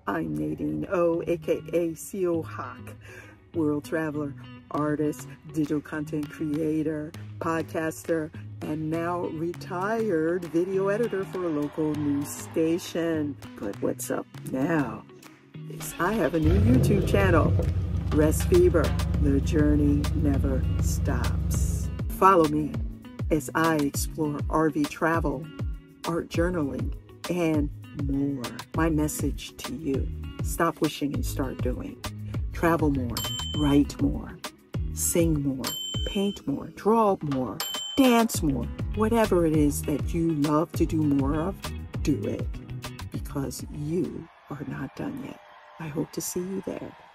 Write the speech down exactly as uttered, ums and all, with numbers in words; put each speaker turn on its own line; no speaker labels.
I'm Nadine O, aka C O Hawk, world traveler, artist, digital content creator, podcaster, and now retired video editor for a local news station. But what's up now is I have a new YouTube channel, Resfeber, the journey never stops. Follow me as I explore R V travel, art journaling, and more. My message to you: stop wishing and start doing. Travel more, write more, sing more, paint more, draw more, dance more. Whatever it is that you love to do more of, do it, because you are not done yet. I hope to see you there.